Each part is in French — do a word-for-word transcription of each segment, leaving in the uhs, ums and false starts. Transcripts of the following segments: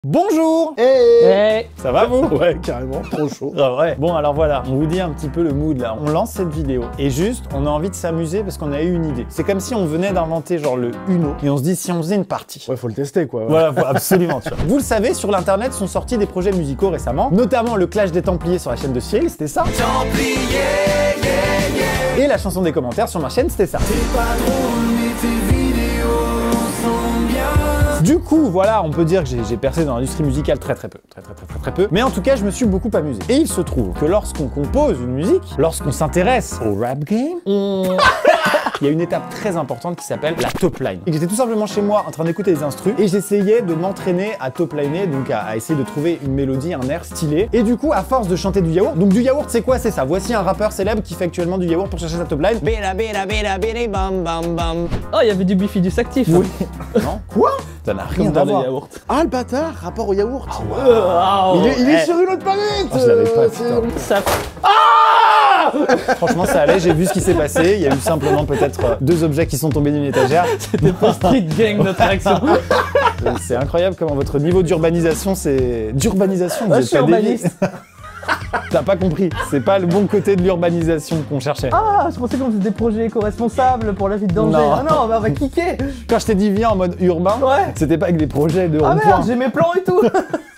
Bonjour. Hey, hey. Ça va vous? Ouais, carrément, trop chaud. Ah ouais. Bon alors voilà, on vous dit un petit peu le mood là. On lance cette vidéo et juste, on a envie de s'amuser parce qu'on a eu une idée. C'est comme si on venait d'inventer genre le Uno et on se dit si on faisait une partie. Ouais, faut le tester quoi. Ouais. Voilà, faut absolument. Tu vois. Vous le savez, sur l'internet sont sortis des projets musicaux récemment, notamment le Clash des Templiers sur la chaîne de Ciel, c'était ça. Templiers, yeah, yeah. Et la chanson des commentaires sur ma chaîne, c'était ça. C'est pas drôle, mais tes vidéos sont bien. Du coup, voilà, on peut dire que j'ai percé dans l'industrie musicale très très peu, très, très très très très peu. Mais en tout cas, je me suis beaucoup amusé. Et il se trouve que lorsqu'on compose une musique, lorsqu'on s'intéresse au rap game, on... il y a une étape très importante qui s'appelle la top line. Et j'étais tout simplement chez moi en train d'écouter des instrus et j'essayais de m'entraîner à top liner, donc à, à essayer de trouver une mélodie, un air stylé. Et du coup, à force de chanter du yaourt, donc du yaourt, c'est quoi? C'est ça. Voici un rappeur célèbre qui fait actuellement du yaourt pour chercher sa top line. Bida bida bida bida bam bam bam. Oh, il y avait du Bifi actif. Oui. Non? Quoi? Ça n'a rien à voir. Ah, le bâtard, rapport au yaourt. Oh, wow. Oh, il est, il est hey. sur une autre planète. Oh, je l'avais pas, euh, ça... Ah Franchement, ça allait, j'ai vu ce qui s'est passé. Il y a eu simplement peut-être euh, deux objets qui sont tombés d'une étagère. C'était pas Street Gang notre réaction. C'est incroyable comment votre niveau d'urbanisation, c'est... D'urbanisation, vous Ah, êtes je suis pas dévié. urbaniste. T'as pas compris, c'est pas le bon côté de l'urbanisation qu'on cherchait. Ah, je pensais qu'on faisait des projets éco-responsables pour la vie de danger. Non. Ah non, bah on va kicker. Quand je t'ai dit viens en mode urbain, Ouais. c'était pas avec des projets de Ah rond-point. merde, j'ai mes plans et tout.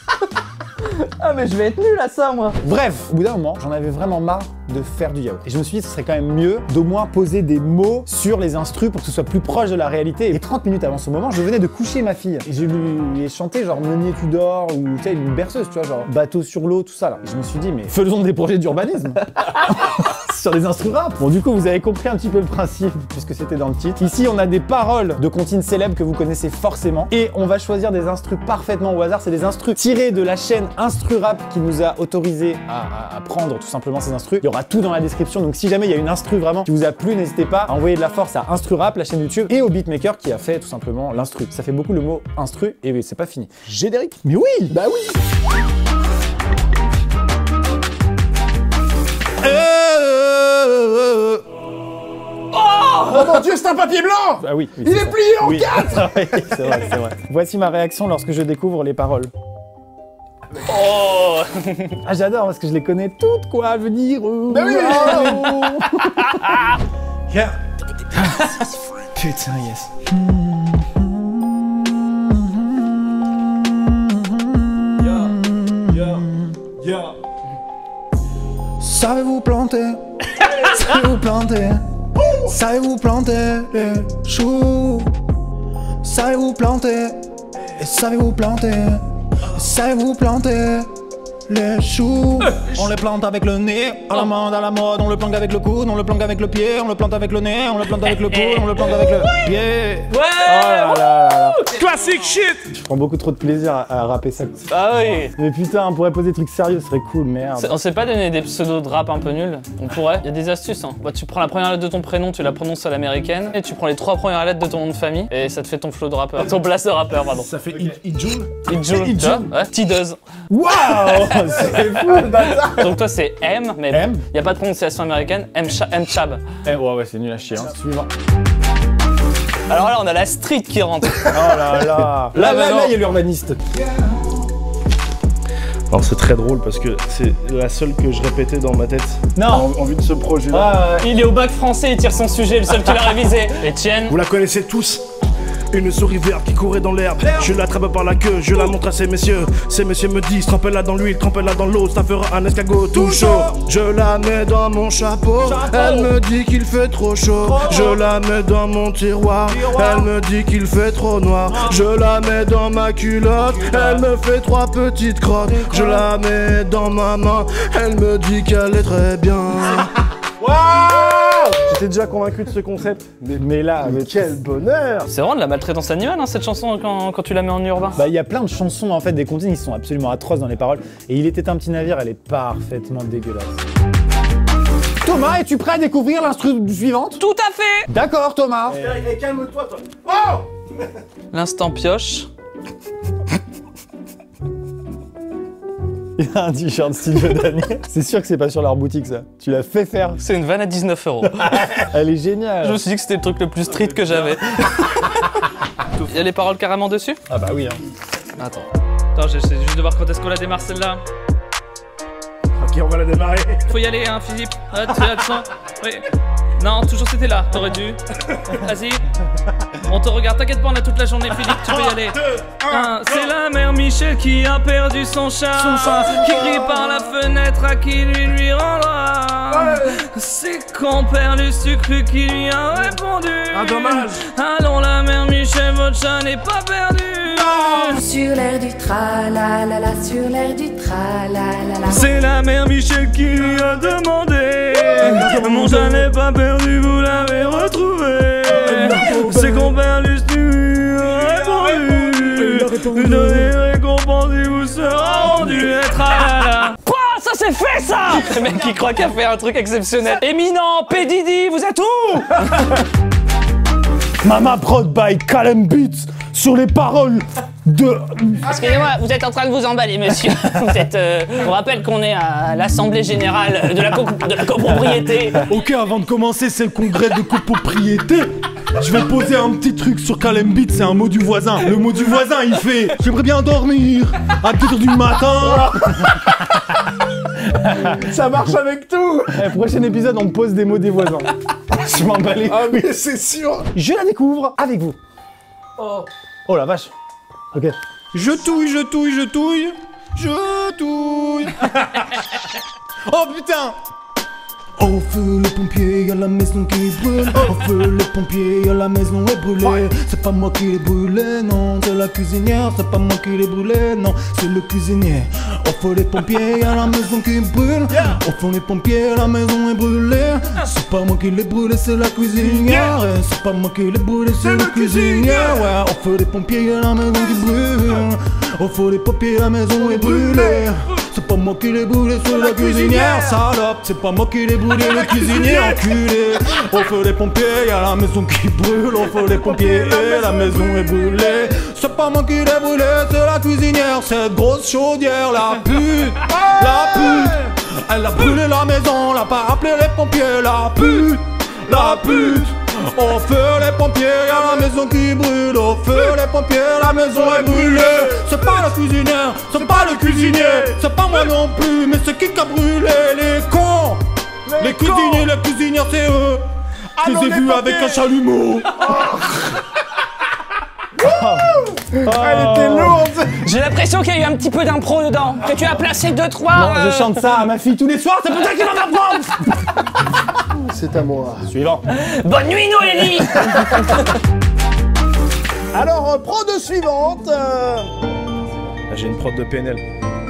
Ah mais je vais être nul à ça moi. Bref, au bout d'un moment, j'en avais vraiment marre de faire du yaourt. Et je me suis dit, ce serait quand même mieux d'au moins poser des mots sur les instrus pour que ce soit plus proche de la réalité. Et trente minutes avant ce moment, je venais de coucher ma fille. Et je lui ai chanté genre Meunier tu dors ou tu sais, une berceuse, tu vois, genre bateau sur l'eau, tout ça là. Et je me suis dit, mais faisons des projets d'urbanisme. Sur des instrus rap. Bon, du coup, vous avez compris un petit peu le principe, puisque c'était dans le titre. Ici, on a des paroles de comptines célèbres que vous connaissez forcément. Et on va choisir des instrus parfaitement au hasard. C'est des instrus tirés de la chaîne Instru Rap qui nous a autorisé à, à, à prendre tout simplement ces instrus. Il y aura tout dans la description. Donc, si jamais il y a une instru vraiment qui vous a plu, n'hésitez pas à envoyer de la force à Instru Rap, la chaîne YouTube, et au beatmaker qui a fait tout simplement l'instru. Ça fait beaucoup le mot instru, et c'est pas fini. Générique. Mais oui, bah oui. Euh... Oh mon dieu, c'est un papier blanc. Ah oui, oui il est, est plié en oui. quatre. Oui, c'est vrai, c'est vrai. Voici ma réaction lorsque je découvre les paroles. Oh. Ah j'adore parce que je les connais toutes quoi, je veux dire. Mais oui, yeah. Putain, yes. Yeah, yeah, yeah. Savez-vous planter? Savez-vous planter? Savez-vous planter les choux? Savez-vous planter? Et savez-vous planter? Savez-vous planter les choux? On les plante avec le nez, à la main, à la mode, on le plante avec le coude, on le plante avec le pied, on le plante avec le nez, on le plante avec le coude, on le plante avec le pied. Ouais. Oh là là là là. Classique shit. Je prends beaucoup trop de plaisir à, à rapper ça. Ah oui. Mais putain, on pourrait poser des trucs sérieux, ce serait cool, merde. On s'est pas donné des pseudos de rap un peu nuls? On pourrait. Il y a des astuces. Hein. Bah, tu prends la première lettre de ton prénom, tu la prononces à l'américaine, et tu prends les trois premières lettres de ton nom de famille, et ça te fait ton flow de rappeur. Ton blast de rappeur, pardon. Ça fait Idjoul. Idjoul, tu vois? Ouais. T-Duz. Waouh, c'est fou le bâtard. Donc toi c'est M, mais M. y a pas de prononciation américaine. M, M Chab. Eh, ouais, ouais, c'est nul à chier. Hein. Suivant. Alors là, on a la street qui rentre. Oh là là. Là, là, là, il y a l'urbaniste. Alors c'est très drôle parce que c'est la seule que je répétais dans ma tête. Non. En, en vue de ce projet-là. Ah, ouais. Il est au bac français, il tire son sujet, le seul qui l'a révisé. Etienne. Vous la connaissez tous. Une souris verte qui courait dans l'herbe. Je l'attrape par la queue, je la montre à ces messieurs. Ces messieurs me disent, trempez-la dans l'huile, trempez-la dans l'eau, ça fera un escargot tout chaud. Je la mets dans mon chapeau, elle me dit qu'il fait trop chaud. Je la mets dans mon tiroir, elle me dit qu'il fait trop noir. Je la mets dans ma culotte, elle me fait trois petites crottes. Je la mets dans ma main, elle me dit qu'elle est très bien. J'étais déjà convaincu de ce concept. Mais, mais là, Mais quel bonheur! C'est vraiment de la maltraitance animale hein, cette chanson quand, quand tu la mets en urbain. bah il y a plein de chansons en fait, des comptines qui sont absolument atroces dans les paroles. Et Il était un petit navire, elle est parfaitement dégueulasse. Thomas, es-tu prêt à découvrir l'instru suivante? Tout à fait. D'accord, Thomas. Eh, eh, calme-toi, toi! Oh! L'instant pioche. Il y a un t-shirt style Daniel. C'est sûr que c'est pas sur leur boutique ça. Tu l'as fait faire. C'est une vanne à dix-neuf euros. Elle est géniale. Je me suis dit que c'était le truc le plus street que j'avais. Il y a les paroles carrément dessus? Ah bah oui hein. Attends. Attends, j'essaie juste de voir quand est-ce qu'on la démarre celle-là. Ok, on va la démarrer. Faut y aller, hein, Philippe. Ah, tu as le sang. Oui. Non, toujours c'était là. T'aurais dû. Vas-y. On te regarde. T'inquiète pas, on a toute la journée, Philippe. Tu peux y aller. Un, c'est la mère Michel qui a perdu son chat. Son chat qui crie par la fenêtre à qui lui lui rendra. C'est compère le sucre qui lui a répondu. Ah, dommage. Allons, la mère Michel, votre chat n'est pas perdu. Sur l'air du tra la la la, sur l'air du tra la la la. C'est la mère Michel qui lui a demandé. Mon chat n'est pas perdu, vous l'avez retrouvé. C'est compère Lustu lui a répondu. Donnez récompense, il vous sera rendu. Tralala. Quoi? Ça c'est fait ça! Le mec qui croit qu'il a fait un truc exceptionnel. Éminent, P. Diddy, vous êtes où? Mama Prod by Callum Beats sur les paroles de... Excusez-moi, vous êtes en train de vous emballer, monsieur. Vous êtes, euh, on rappelle qu'on est à l'Assemblée Générale de la, co de la copropriété. Ok, avant de commencer, c'est le congrès de copropriété. Je vais poser un petit truc sur Callum Beats, c'est un mot du voisin. Le mot du voisin, il fait « J'aimerais bien dormir à deux heures du matin ». Ça marche avec tout. Eh, prochain épisode, on pose des mots des voisins. Je m'en bats les Ah couilles. mais c'est sûr. Je la découvre avec vous. Oh. Oh la vache. Ok. Je touille, je touille, je touille, je touille. Oh putain. Au feu les pompiers, y'a la maison qui brûle. Au feu les pompiers, y'a la maison est brûlée. C'est pas moi qui l'ai brûlé, non, c'est la cuisinière. C'est pas moi qui l'ai brûlé, non, c'est le cuisinier. Au feu les pompiers, y'a la maison qui brûle. Au feu les pompiers, la maison est brûlée. C'est pas moi qui l'ai brûlé, c'est la cuisinière. C'est pas moi qui l'ai brûlé, c'est le cuisinier. Ouais, au feu les pompiers, y'a la maison qui brûle. Au feu les pompiers, la maison est brûlée. C'est pas moi qui l'ai brûlé, c'est la cuisinière. Salope, c'est pas moi qui l'ai brûlé, le cuisinier enculé. Au feu les pompiers, y'a la maison qui brûle. Au feu les pompiers, et la maison est brûlée. C'est pas moi qui l'ai brûlé, c'est la cuisinière. Cette grosse chaudière, la pute, la pute. Elle a brûlé la maison, l'a pas appelé les pompiers. La pute, la pute. Au feu les pompiers, y'a la maison qui brûle. Au feu les pompiers, la maison est brûlée. C'est pas la cuisinière, c'est pas le cuisinier. C'est pas moi non plus, mais c'est qui qui a brûlé? Les cons. Les, les cuisiniers, les cuisinières, c'est eux. Je les ai vus avec un chalumeau. Elle était lourde. J'ai l'impression qu'il y a eu un petit peu d'impro dedans. Que tu as placé deux trois. Non, euh... je chante ça à ma fille tous les soirs, c'est pour ça qu'il va m'apprendre. C'est à moi. Suivant. Bonne nuit, Noélie. Alors, euh, prod suivante. Euh... J'ai une prod de P N L.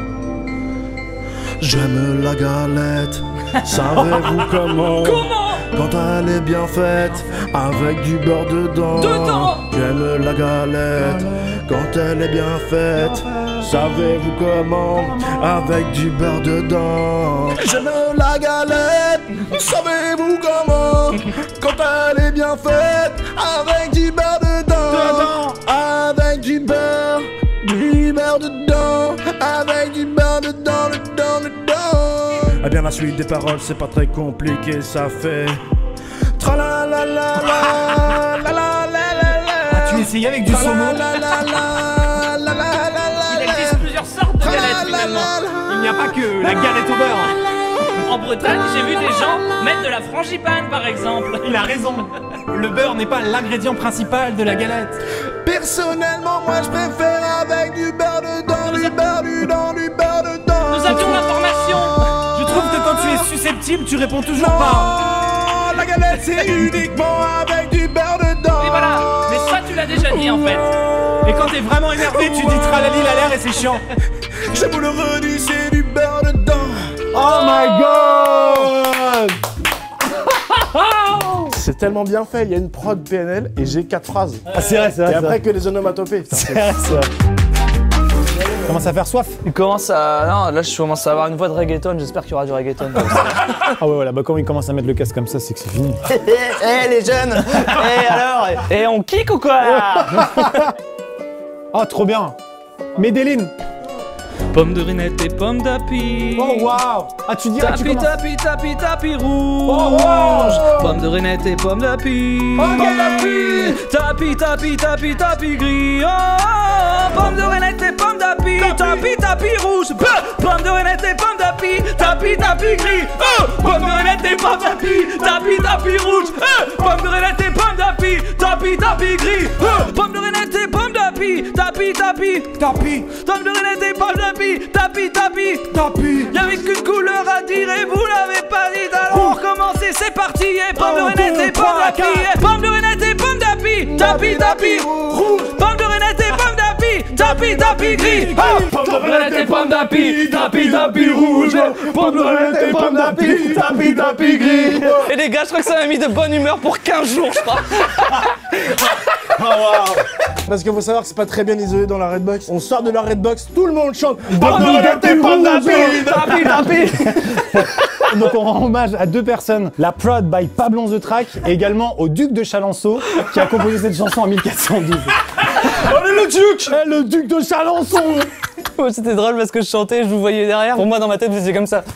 J'aime la galette. Savez-vous comment? Comment? Quand elle est bien faite, avec du beurre dedans. Dedans. J'aime la galette. Quand elle est bien faite, savez-vous comment? Avec du beurre dedans. J'aime la galette. Savez-vous comment? Quand elle est bien faite, avec du beurre dedans. Avec du beurre, du beurre dedans. Avec du beurre dedans, dedans, dedans. Eh bien la suite des paroles c'est pas très compliqué, ça fait tra la la la la la la la la. Tu essayes avec du saumon? Il existe plusieurs sortes de galettes finalement. Il n'y a pas que la galette au beurre. En Bretagne, j'ai vu des gens mettre de la frangipane par exemple. Il a raison. Le beurre n'est pas l'ingrédient principal de la galette. Personnellement moi je préfère avec du beurre dedans, du beurre dedans, du beurre dedans. Nous avions l'information. Je trouve que quand tu es susceptible, tu réponds toujours Non, pas. la galette c'est uniquement avec du beurre dedans. Et voilà, mais ça tu l'as déjà dit en fait. Et quand t'es vraiment énervé, tu dis tralali la l'air et c'est chiant. Je vous le redis, c'est du beurre dedans. Oh my god! C'est tellement bien fait, il y a une prod P N L et j'ai quatre phrases. Ah c'est vrai, c'est vrai. Et c'est après vrai. que les onomatopées. Putain, C'est c'est vrai, c'est vrai. Commence à faire soif. Il commence à... Non, là je commence à avoir une voix de reggaeton, j'espère qu'il y aura du reggaeton. Ah ouais, voilà, bah quand il commence à mettre le casque comme ça, c'est que c'est fini. Eh les jeunes. Eh alors. Et on kick ou quoi là? Ah, trop bien. Medellin. Pomme de rinette et pomme d'api. Oh waouh. Ah, tu dirais que tu Tapi, commences. tapi, tapi, tapi rouge. Oh, wow. Pomme de rinette et pomme d'api. Pomme d'api. Tapi, tapi, tapi, tapi gris. Oh, pomme de rinette et pomme d'api. d'appui, tapis, tapis rouge. Pomme de renette et pomme d'appui, tapis, tapis gris. Pomme de renette et pomme d'appui, tapis, tapis rouge. Pomme de renette et pomme d'appui, tapis, tapis gris. Pomme de renette et pomme d'appui, tapis, tapis, tapis. Pomme de renette et pomme d'appui, tapis, tapis, tapis. Y'avait qu'une couleur à dire et vous l'avez pas dit. Alors recommencer, c'est parti. Et pomme de renette et pomme d'appui, pomme de renette et pomme d'appui, tapis, tapis rouge. Pomme de renette et pomme d'appui, tapis, tapis gris. Pomme de renette et pomme d'appui, tapis, tapis rouge. Pomme de renette et pomme d'appui, tapis, tapis gris. Et les gars, je crois que ça m'a mis de bonne humeur pour quinze jours, je crois. Oh, wow. Parce qu'il faut savoir que c'est pas très bien isolé dans la Redbox. On sort de la Redbox, tout le monde chante. Pomme de renette et pomme d'appui, tapis, tapis. Donc on rend hommage à deux personnes, la prod by Pablon The Track et également au duc de Chalençon qui a composé cette chanson en mille quatre cent douze. On est le duc. Eh, le duc de Chalençon. Oh, c'était drôle parce que je chantais, je vous voyais derrière. Pour moi, dans ma tête, vous étiez comme ça.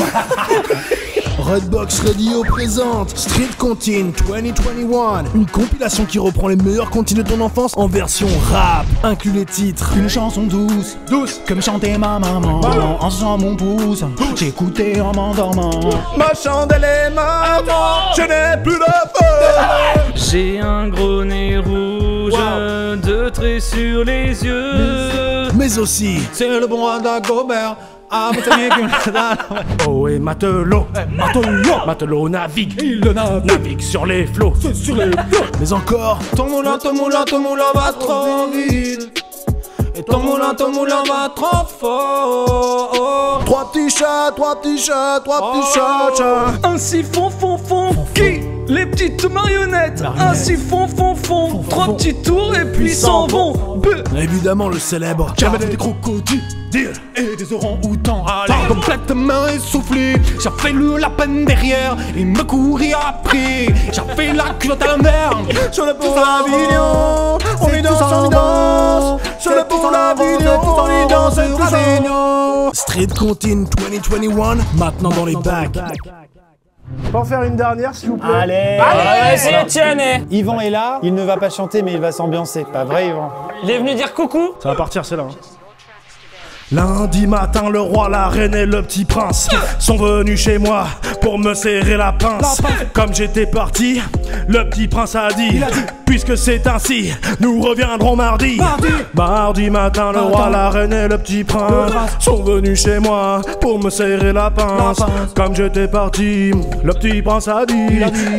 Redbox Radio présente Street Contine vingt vingt et un, une compilation qui reprend les meilleurs contes de ton enfance en version rap. Inclut les titres. Une chanson douce, douce, comme chantait ma maman. En faisant mon pouce, j'écoutais en m'endormant. Ma chandelle est morte, je n'ai plus de feu. J'ai un gros nez rouge, wow. Deux traits sur les yeux. Mais aussi, c'est le bon roi d'Agobert. Ah, oh et matelot, matelot, matelot navigue, il navigue, navigue sur les flots, sur les flots. Mais encore, ton moulin, ton moulin, ton moulin va trop vite. Et ton moulin, ton moulin va trop fort. Trois petits chats, trois petits chats, trois petits chats, chats. Ainsi font, font, font, qui les petites marionnettes. Ainsi font, font, font, trois petits tours et puis s'en vont. Évidemment le célèbre. J'avais des crocodiles et des orang-outans. Complètement essoufflé, j'ai fait le lapin derrière et me courir après. J'ai fait la culotte à la merde. Sur le pont la vidéo, on y danse, on y danse. Sur le pont la vidéo, on y danse, c'est toujours. Street Contine vingt vingt et un, maintenant dans les bacs. On peut en faire une dernière s'il vous plaît. Allez, Allez, c'est Etienne. Yvan est là, il ne va pas chanter mais il va s'ambiancer. Pas vrai Yvan? Il est venu dire coucou. Ça va partir, c'est là. Hein. Lundi matin, le roi, la reine et le petit prince sont venus chez moi pour me serrer la pince. Comme j'étais parti, le petit prince a dit, puisque c'est ainsi, nous reviendrons mardi. Mardi, mardi matin, le roi, la reine et le petit prince sont venus chez moi pour me serrer la pince. Comme j'étais parti, le petit prince a dit,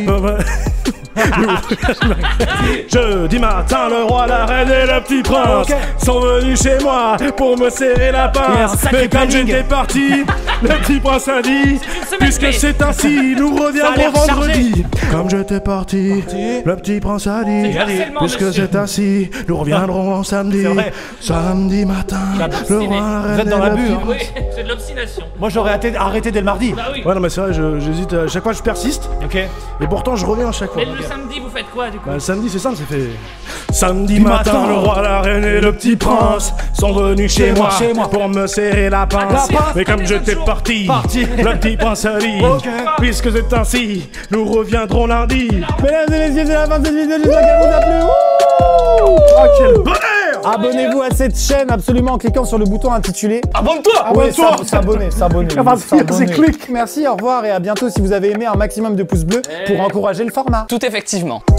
jeudi matin, le roi, la reine et le petit prince sont venus chez moi pour me serrer la pince. Mais comme j'étais parti, le petit prince a dit, puisque c'est ainsi, nous reviendrons vendredi. Comme j'étais parti, le petit prince a dit, puisque c'est ainsi, nous reviendrons samedi. Samedi matin, le roi, la reine et le petit prince. Oui, c'est de l'obstination. Moi j'aurais arrêté dès le mardi. Bah oui. Ouais non mais c'est vrai, j'hésite, à chaque fois je persiste. Ok. Et pourtant je reviens à chaque fois. Mais le samedi, vous faites quoi du coup? Bah, le samedi c'est simple, c'est fait. Samedi matin, matin, le roi, la reine et le petit prince sont venus chez moi, chez moi pour me serrer la pince. La pince. Mais comme j'étais parti, parti, le petit prince a dit, okay. Puisque c'est ainsi, nous reviendrons lundi. Mesdames et messieurs, c'est la fin de cette vidéo, j'espère qu'elle vous a plu. Oh, quel bonheur! Abonnez-vous à cette chaîne absolument en cliquant sur le bouton intitulé Abonne-toi! Ah ouais, s'abonner, s'abonner. C'est clic. Merci, au revoir et à bientôt si vous avez aimé un maximum de pouces bleus pour encourager le format. Tout effectivement.